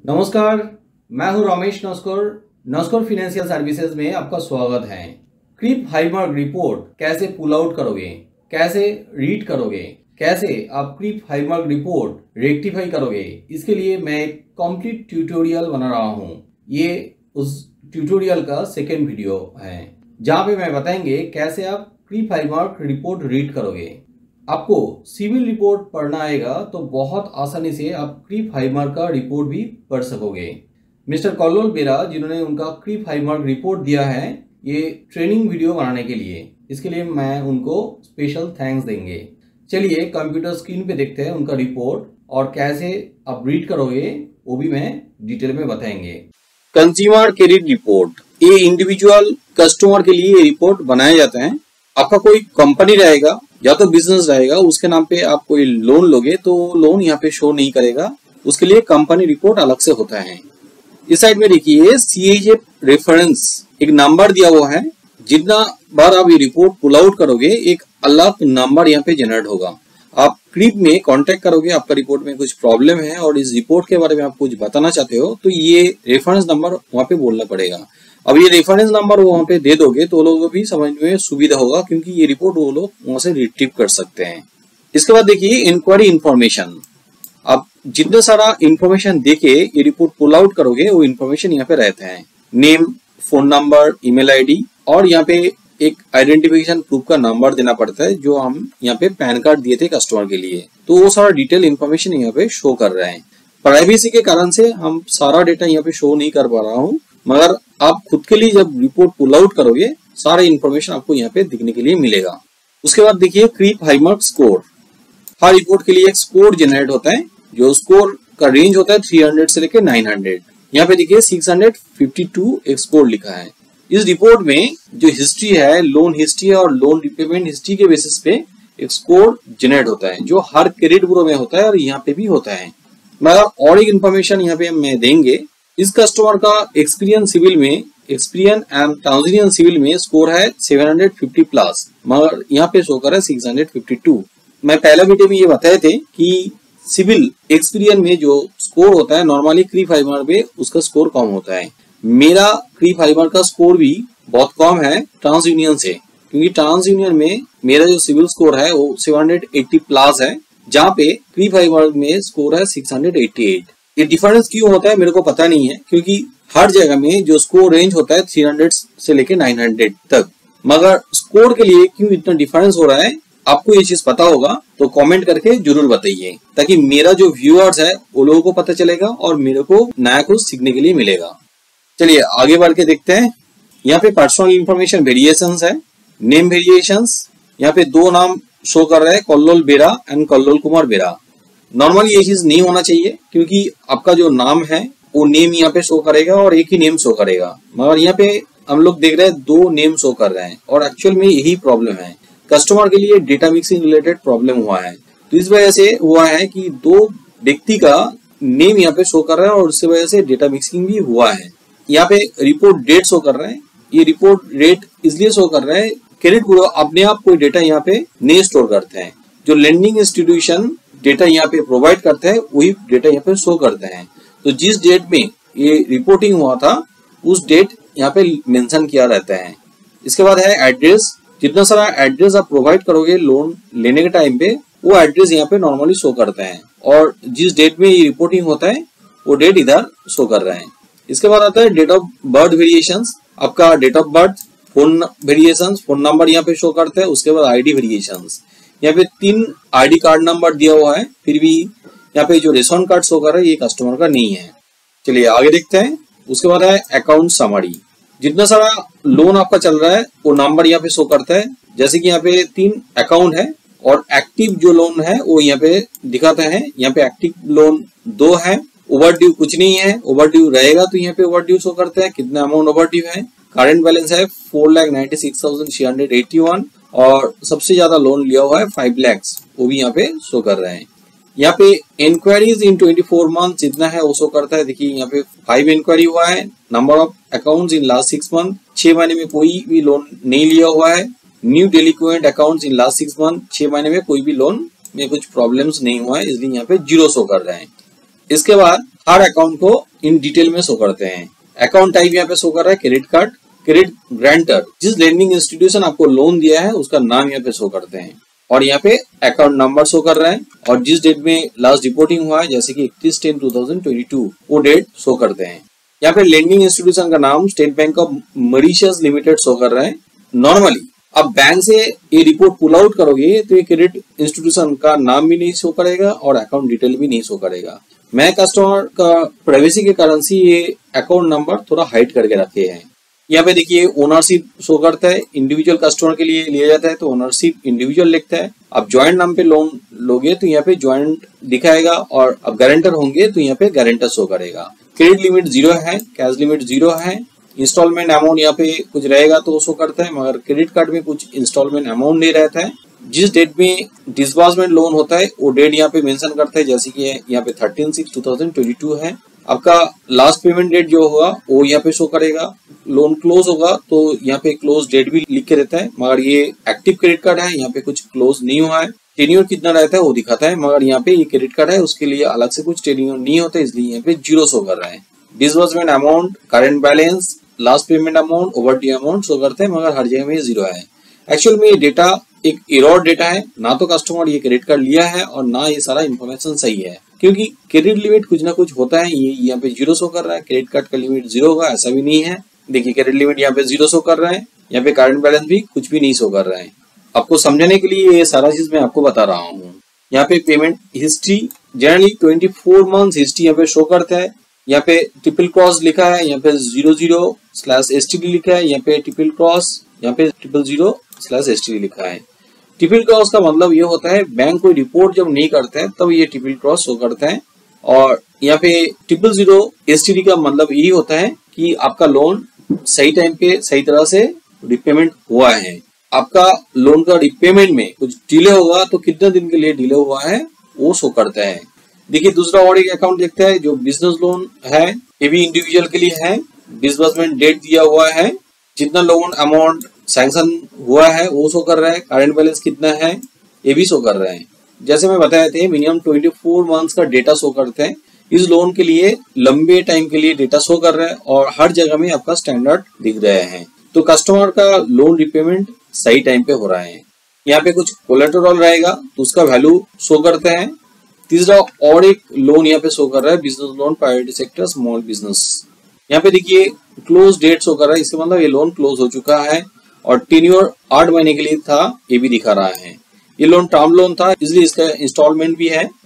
नमस्कार, मैं हूं रमेश नस्कर फाइनेंशियल सर्विसेज में आपका स्वागत है। क्रीप हाइमर्क रिपोर्ट कैसे पुल आउट करोगे, कैसे रीड करोगे, कैसे आप क्रीप हाइमर्क रिपोर्ट रेक्टिफाई करोगे, इसके लिए मैं एक कंप्लीट ट्यूटोरियल बना रहा हूं। ये उस ट्यूटोरियल का सेकेंड वीडियो है जहां पे मैं बताएंगे कैसे आप क्रीप हाइमर्क रिपोर्ट रीड करोगे। आपको सिविल रिपोर्ट पढ़ना आएगा तो बहुत आसानी से आप क्रीप हाइमर्क का रिपोर्ट भी पढ़ सकोगे। मिस्टर कल्लोल बेरा जिन्होंने उनका क्रीप हाइमर्क रिपोर्ट दिया है ये ट्रेनिंग वीडियो बनाने के लिए, इसके लिए मैं उनको स्पेशल थैंक्स देंगे। चलिए कंप्यूटर स्क्रीन पे देखते हैं उनका रिपोर्ट और कैसे आप रीड करोगे वो भी मैं डिटेल में बताएंगे। कंज्यूमर क्रेडिट रिपोर्ट, ये इंडिविजुअल कस्टमर के लिए रिपोर्ट बनाया जाता है। आपका कोई कंपनी रहेगा या तो बिजनेस रहेगा, उसके नाम पे आप कोई लोन लोगे तो लोन यहाँ पे शो नहीं करेगा, उसके लिए कंपनी रिपोर्ट अलग से होता है। इस साइड में देखिए CAF रेफरेंस एक नंबर दिया हुआ है। जितना बार आप ये रिपोर्ट पुल आउट करोगे एक अलग नंबर यहाँ पे जनरेट होगा। आप क्रीप में कांटेक्ट करोगे, आपका रिपोर्ट में कुछ प्रॉब्लम है और इस रिपोर्ट के बारे में आप कुछ बताना चाहते हो तो ये रेफरेंस नंबर वहाँ पे बोलना पड़ेगा। अब ये रेफरेंस नंबर वो वहाँ पे दे दोगे तो लोगों को भी समझने में सुविधा होगा, क्योंकि ये रिपोर्ट वो लोग वहां से रिट्रीव कर सकते हैं। इसके बाद देखिए इंक्वायरी इन्फॉर्मेशन। आप जितना सारा इन्फॉर्मेशन देके ये रिपोर्ट पुल आउट करोगे वो इन्फॉर्मेशन यहाँ पे रहते हैं। Name, phone number, email ID और यहाँ पे एक आइडेंटिफिकेशन प्रूफ का नंबर देना पड़ता है, जो हम यहाँ पे पैन कार्ड दिए थे कस्टमर के लिए, तो वो सारा डिटेल इन्फॉर्मेशन यहाँ पे शो कर रहे हैं। प्राइवेसी के कारण से हम सारा डेटा यहाँ पे शो नहीं कर पा रहा हूँ, मगर आप खुद के लिए जब रिपोर्ट पुल आउट करोगे सारे इन्फॉर्मेशन आपको यहाँ पे दिखने के लिए मिलेगा। उसके बाद देखिए क्रीप हाइमर्क स्कोर। हर रिपोर्ट के लिए एक स्कोर जनरेट होता है, जो स्कोर का रेंज होता है 300 से लेकर 900। यहाँ पे देखिए 652 एक स्कोर लिखा है। इस रिपोर्ट में जो हिस्ट्री है, लोन हिस्ट्री और लोन रिपेमेंट हिस्ट्री के बेसिस पे एक स्कोर जनरेट होता है, जो हर क्रेडिट ब्यूरो में होता है और यहाँ पे भी होता है। मगर और एक इन्फॉर्मेशन यहाँ पे मैं देंगे, इस कस्टमर का एक्सपीरियंस एंड ट्रांजिशन सिविल में स्कोर है 750 प्लस, मगर यहाँ पे शो कर है 652। मैं पहले वीडियो में ये बताए थे कि सिविल एक्सपीरियंस में जो स्कोर होता है नॉर्मली क्रीप हाइमर्क में उसका स्कोर कम होता है। मेरा क्रीप हाइमर्क का स्कोर भी बहुत कम है ट्रांस यूनियन से, क्योंकि ट्रांस यूनियन में मेरा जो सिविल स्कोर है वो 780 प्लस है, जहाँ पे क्रीप हाइमर्क में स्कोर है 688। ये डिफरेंस क्यों होता है मेरे को पता नहीं है, क्योंकि हर जगह में जो स्कोर रेंज होता है 300 से लेके 900 तक, मगर स्कोर के लिए क्यों इतना डिफरेंस हो रहा है आपको ये चीज पता होगा तो कमेंट करके जरूर बताइए, ताकि मेरा जो व्यूअर्स है वो लोगों को पता चलेगा और मेरे को नया कुछ सीखने के लिए मिलेगा। चलिए आगे बढ़ के देखते हैं। यहाँ पे पर्सनल इंफॉर्मेशन वेरिएशंस है, नेम वेरिएशंस। यहाँ पे दो नाम शो कर रहे हैं, कल्लोल बेरा एंड कल्लोल कुमार बेरा। नॉर्मली ये चीज नहीं होना चाहिए, क्योंकि आपका जो नाम है वो नेम यहाँ पे शो करेगा और एक ही नेम शो करेगा, मगर यहाँ पे हम लोग देख रहे हैं दो नेम शो कर रहे हैं और एक्चुअल में यही प्रॉब्लम है। कस्टमर के लिए डेटा मिक्सिंग रिलेटेड प्रॉब्लम हुआ है, तो इस वजह से हुआ है कि दो व्यक्ति का नेम यहाँ पे शो कर रहा है और उसकी वजह से डेटा मिक्सिंग भी हुआ है। यहाँ पे रिपोर्ट डेट शो कर रहे हैं, ये रिपोर्ट डेट इसलिए शो कर रहा है क्रेडिट ब्यूरो अपने आप कोई डेटा यहाँ पे नहीं स्टोर करते हैं, जो लेंडिंग इंस्टीट्यूशन डेटा यहाँ पे प्रोवाइड करते हैं वही डेटा यहाँ पे शो करते हैं। तो जिस डेट में ये रिपोर्टिंग हुआ था उस डेट यहाँ पे मेंशन किया रहता है। इसके बाद है एड्रेस। जितना सारा एड्रेस आप प्रोवाइड करोगे लोन लेने के टाइम पे वो एड्रेस यहाँ पे नॉर्मली शो करते हैं, और जिस डेट में ये रिपोर्टिंग होता है वो डेट इधर शो कर रहे हैं। इसके बाद आता है डेट ऑफ बर्थ वेरिएशंस। आपका date of birth, phone variations, phone number यहाँ पे शो करते हैं। उसके बाद ID वेरिएशंस। यहाँ पे 3 ID कार्ड नंबर दिया हुआ है, फिर भी यहाँ पे जो रेशन कार्ड शो कर रहा है ये कस्टमर का नहीं है। चलिए आगे देखते हैं। उसके बाद है अकाउंट समरी। जितना सारा लोन आपका चल रहा है वो नंबर यहाँ पे शो करता है। जैसे कि यहाँ पे 3 अकाउंट है और एक्टिव जो लोन है वो यहाँ पे दिखाते हैं। यहाँ पे एक्टिव लोन 2 है, ओवरड्यू कुछ नहीं है, ओवरड्यू रहेगा तो यहाँ पे ओवरड्यू शो करते हैं कितना अमाउंट ओवरड्यू है। करंट बैलेंस है 4,96,681 और सबसे ज्यादा लोन लिया हुआ है 5 लाख, वो भी यहाँ पे शो कर रहे हैं। यहाँ पे इंक्वायरीज इन 24 मंथ जितना है वो शो करता है। देखिए यहाँ पे 5 इंक्वायरी हुआ है। Number of accounts in last 6 month, 6 महीने में कोई भी लोन नहीं लिया हुआ है। New delinquent accounts in last 6 month, 6 महीने में कोई भी लोन में कुछ प्रॉब्लम्स नहीं हुआ है, इसलिए यहाँ पे 0 शो कर रहे हैं। इसके बाद हर अकाउंट को इन डिटेल में शो करते हैं। अकाउंट टाइप यहाँ पे शो कर रहा है क्रेडिट कार्ड। क्रेडिट ग्रांटर, जिस लेंडिंग इंस्टीट्यूशन आपको लोन दिया है उसका नाम यहाँ पे शो करते हैं और यहाँ पे अकाउंट नंबर शो कर रहा है और जिस डेट में लास्ट रिपोर्टिंग हुआ है जैसे कि 31/10/2022 वो डेट शो करते हैं। यहाँ पे लेंडिंग इंस्टीट्यूशन का नाम State Bank of Mauritius Limited show कर रहा है। नॉर्मली अब बैंक से ये रिपोर्ट पुल आउट करोगे तो ये क्रेडिट इंस्टीट्यूशन का नाम भी नहीं शो करेगा और अकाउंट डिटेल भी नहीं शो करेगा। मैं कस्टमर का प्राइवेसी के कारण से ये अकाउंट नंबर थोड़ा हाइड करके रखे हैं। यहाँ पे देखिए ओनरशिप शो करता है, इंडिविजुअल कस्टमर के लिए लिया जाता है तो ओनरशिप इंडिविजुअल लिखता है। अब ज्वाइंट नाम पे लोन लोगे तो यहाँ पे ज्वाइंट दिखाएगा और अब गारंटर होंगे तो यहाँ पे गारंटर शो करेगा। क्रेडिट लिमिट 0 है, कैश लिमिट 0 है। इंस्टॉलमेंट अमाउंट यहाँ पे कुछ रहेगा तो शो करता है, मगर क्रेडिट कार्ड में कुछ इंस्टॉलमेंट अमाउंट नहीं रहता है। जिस डेट में डिसबर्समेंट लोन होता है वो डेट यहाँ पे मेंशन करता है, जैसे कि यहाँ पे 13/6/2022 है। आपका लास्ट पेमेंट डेट जो होगा वो यहाँ पे शो करेगा। लोन क्लोज होगा तो यहाँ पे क्लोज डेट भी लिख के रहता है, मगर ये एक्टिव क्रेडिट कार्ड है, यहाँ पे कुछ क्लोज नहीं हुआ है। टेन्योर कितना रहता है वो दिखाता है, मगर यहाँ पे ये क्रेडिट कार्ड है उसके लिए अलग से कुछ टेन्योर नहीं होता, इसलिए यहाँ पे 0 शो कर रहा है। Disbursement amount, current balance, last payment amount, overdue amount show करते हैं, मगर हर जगह में 0 है। एक्चुअल में ये डेटा एक एरर डेटा है, ना तो कस्टमर ये क्रेडिट कार्ड लिया है और ना ये सारा इन्फॉर्मेशन सही है, क्योंकि क्रेडिट लिमिट कुछ ना कुछ होता है। ये यहाँ पे 0 शो कर रहा है, क्रेडिट कार्ड का लिमिट 0 होगा ऐसा भी नहीं है। देखिए क्रेडिट लिमिट यहाँ पे 0 शो कर रहा है, यहाँ पे करंट बैलेंस भी कुछ भी नहीं शो कर रहा है। आपको समझने के लिए ये सारा चीज मैं आपको बता रहा हूँ। यहाँ पे payment history generally 24 month history यहाँ पे शो करता है। यहाँ पे ट्रिपल क्रॉस लिखा है, यहाँ पे 00/STD लिखा है, यहाँ पे ट्रिपल क्रॉस, यहाँ पे 000/STD लिखा है। ट्रिपल क्रॉस का मतलब ये होता है बैंक कोई रिपोर्ट जब नहीं करता है तब ये ट्रिपल क्रॉस शो करता है। और यहाँ पे 000/STD का मतलब यही होता है कि आपका लोन सही टाइम पे सही तरह से रिपेमेंट हुआ है। आपका लोन का रिपेमेंट में कुछ डिले होगा तो कितने दिन के लिए डिले हुआ है वो शो करता है। देखिए दूसरा और एक अकाउंट देखते हैं जो बिजनेस लोन है, ये भी इंडिविजुअल के लिए है। डिसबर्समेंट डेट दिया हुआ है, जितना लोन अमाउंट सैंक्शन हुआ है वो शो कर रहा है, करंट बैलेंस कितना है ये भी शो कर रहा है। जैसे मैं बताया थे मिनिमम 24 मंथ्स का डेटा शो करते हैं। इस लोन के लिए लंबे टाइम के लिए डेटा शो कर रहा है और हर जगह में आपका स्टैंडर्ड दिख रहे हैं, तो कस्टमर का लोन रिपेमेंट सही टाइम पे हो रहा है। यहाँ पे कुछ कोलेटरल रहेगा तो उसका वैल्यू शो करते हैं। तीसरा और एक लोन यहाँ पे शो कर रहा है, business loan priority sector small business. यहाँ पे देखिए क्लोज डेट शो कर रहा है, इसका मतलब ये लोन क्लोज हो चुका है और टेन्योर 8 महीने के लिए था ये भी दिखा रहा है। ये लोन टर्म लोन था इसलिए इसका इंस्टॉलमेंट भी है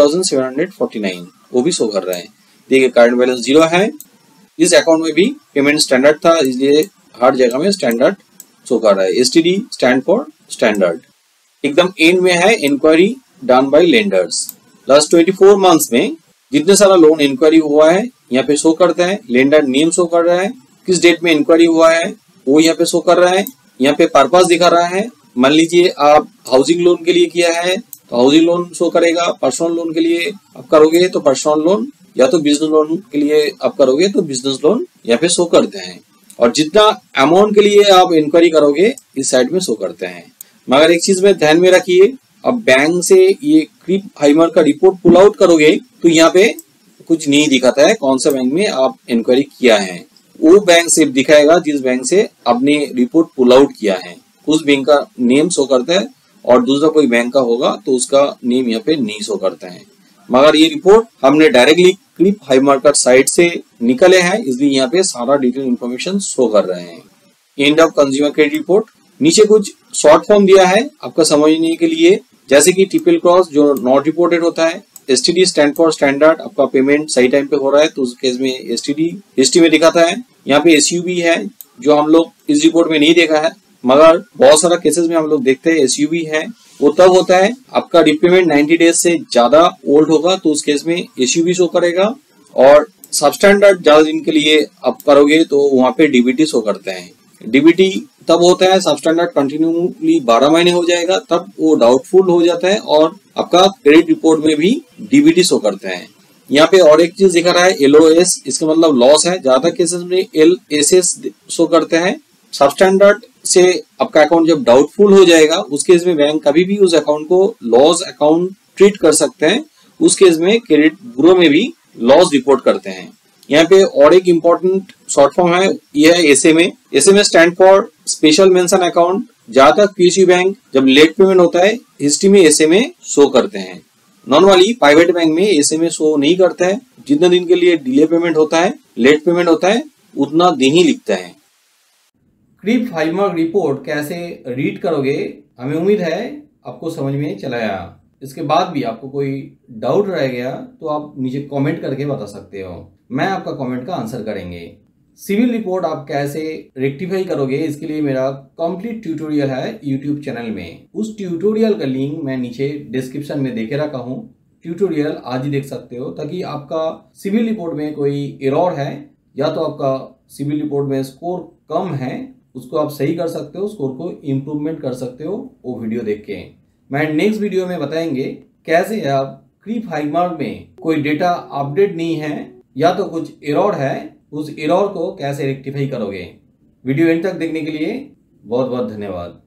4749 वो भी शो कर रहा है। देखिए करंट बैलेंस 0 है। इस अकाउंट में भी पेमेंट स्टैंडर्ड था इसलिए हर जगह में स्टैंडर्ड शो कर रहा है। STD stand for standard. एकदम एंड में है inquiry done by lenders. Last 24 months में जितने सारा लोन इंक्वायरी हुआ है यहाँ पे शो करता है। लेंडर नेम शो कर रहा है, किस डेट में इंक्वायरी हुआ है वो यहाँ पे शो कर रहा है। यहाँ पे पर्पस दिखा रहा है, मान लीजिए आप हाउसिंग लोन के लिए किया है तो हाउसिंग लोन शो करेगा, पर्सनल लोन के लिए आप करोगे तो पर्सनल लोन, या तो बिजनेस लोन के लिए आप करोगे तो बिजनेस लोन यहाँ पे शो करते हैं। और जितना अमाउंट के लिए आप इंक्वायरी करोगे इस साइड में शो करते हैं। मगर एक चीज में ध्यान में रखिए, अब बैंक से ये क्रिप हाइमर का रिपोर्ट पुल आउट करोगे तो यहाँ पे कुछ नहीं दिखाता है कौन सा बैंक में आप इंक्वायरी किया है। वो बैंक सिर्फ दिखाएगा जिस बैंक से आपने रिपोर्ट पुल आउट किया है, उस बैंक का नेम शो करता है। और दूसरा कोई बैंक का होगा तो उसका नेम यहाँ पे नहीं शो करता है। मगर ये रिपोर्ट हमने डायरेक्टली क्रिप हाइमर साइट से निकले हैं इसलिए यहाँ पे सारा डिटेल इन्फॉर्मेशन शो कर रहे हैं। End of consumer credit report. नीचे कुछ शॉर्ट फॉर्म दिया है आपका समझने के लिए, जैसे कि ट्रिपल क्रॉस जो नॉट रिपोर्टेड होता है, STD स्टैंड फॉर स्टैंडर्ड, आपका पेमेंट सही टाइम पे हो रहा है तो उस केस में STD हिस्ट्री में दिखाता है। यहाँ पे SUB है जो हम लोग इस रिपोर्ट में नहीं देखा है, मगर बहुत सारा केसेस में हम लोग देखते हैं SUB है। वो तब होता है आपका रिपेमेंट 90 डेज से ज्यादा ओल्ड होगा तो उस केस में SUB शो करेगा। और सबस्टैंडर्ड ज्यादा दिन के लिए आप करोगे तो वहाँ पे DBT शो करते हैं। DBT तब होता है सबस्टैंडर्ड कंटिन्यूली 12 महीने हो जाएगा तब वो डाउटफुल हो जाता है और आपका क्रेडिट रिपोर्ट में भी DBT शो करते हैं। यहाँ पे और एक चीज दिखा रहा है LOS, इसका मतलब लॉस है। ज्यादा केसेस में LSS शो करते हैं। सबस्टैंडर्ड से आपका अकाउंट जब डाउटफुल हो जाएगा उस केस में बैंक कभी भी उस अकाउंट को लॉस अकाउंट ट्रीट कर सकते हैं। उस केस में क्रेडिट ब्यूरो में भी लॉस रिपोर्ट करते हैं। यहाँ पे और एक इम्पोर्टेंट शॉर्ट फॉर्म है, यह है SMA. SMA stand for special mention account. ज्यादातर पीएसयू बैंक जब लेट पेमेंट होता है हिस्ट्री में एसएमए शो करते हैं। नॉर्मली प्राइवेट बैंक में एसएमए शो नहीं करता है। जितने दिन के लिए डिले पेमेंट होता है, लेट पेमेंट होता है, उतना दिन ही लिखता है। क्रीप 5 मार्क रिपोर्ट कैसे रीड करोगे, हमें उम्मीद है आपको समझ में चला आया। इसके बाद भी आपको कोई डाउट रह गया तो आप नीचे कमेंट करके बता सकते हो, मैं आपका कमेंट का आंसर करेंगे। सिविल रिपोर्ट आप कैसे रेक्टिफाई करोगे, इसके लिए मेरा कंप्लीट ट्यूटोरियल है यूट्यूब चैनल में। उस ट्यूटोरियल का लिंक मैं नीचे डिस्क्रिप्शन में देके रखा हूँ। ट्यूटोरियल आज ही देख सकते हो, ताकि आपका सिविल रिपोर्ट में कोई एरर है या तो आपका सिविल रिपोर्ट में स्कोर कम है, उसको आप सही कर सकते हो, स्कोर को इम्प्रूवमेंट कर सकते हो वो वीडियो देख के। मैं नेक्स्ट वीडियो में बताएंगे कैसे आप क्रीप 5 मार्क में कोई डेटा अपडेट नहीं है या तो कुछ एरर है, उस एरर को कैसे रेक्टिफाई करोगे। वीडियो एंड तक देखने के लिए बहुत बहुत धन्यवाद।